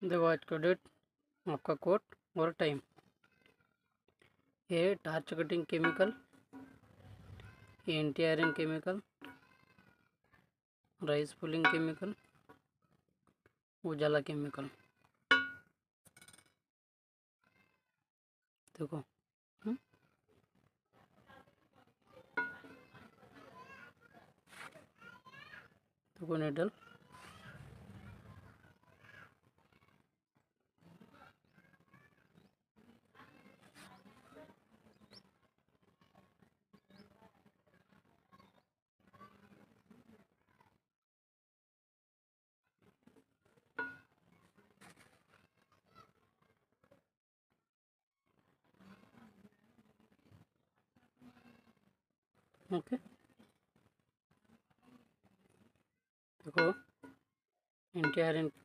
The watch credit आपका coat और time. ये torch cutting chemical, anti iron chemical, rice pulling chemical, Ujala chemical. देखो देखो नीडल, ओके। देखो एंटी आयरन